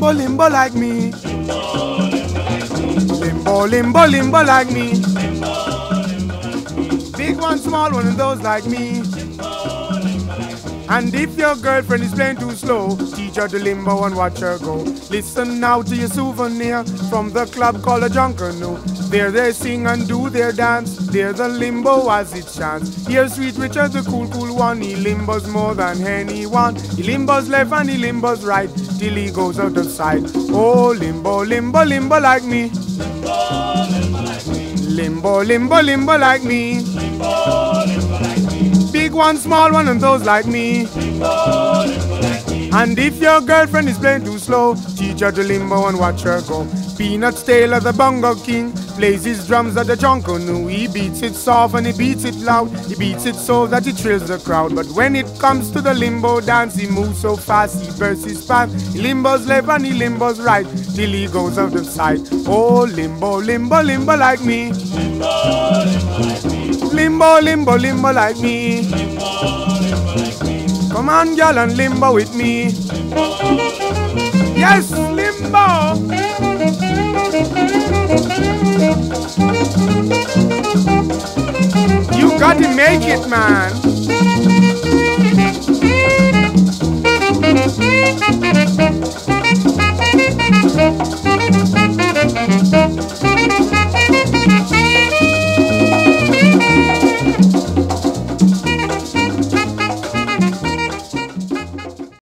limbo, limbo like me. Limbo, limbo, limbo like me. Big one, small one, and those like me. And if your girlfriend is playing too slow, teach her to limbo and watch her go. Listen now to your souvenir from the club called a Junkanoo. There they sing and do their dance. There the limbo as it chants. Here's Sweet Richard, the cool, cool one. He limbos more than anyone. He limbos left and he limbos right till he goes out of sight. Oh, limbo, limbo, limbo like me. Limbo, limbo, limbo like me. Big one, small one, and those like me. And if your girlfriend is playing too slow, teach her to limbo and watch her go. Peanuts Taylor, the bongo king, plays his drums at the Junkanoo. He beats it soft and he beats it loud. He beats it so that it thrills the crowd. But when it comes to the limbo dance, he moves so fast, he bursts his pants. He limbos left and he limbos right till he goes out of sight. Oh, limbo, limbo, limbo like me. Limbo, limbo, limbo like me. Come on, girl, and limbo with me. Yes, limbo. You got to make it, man.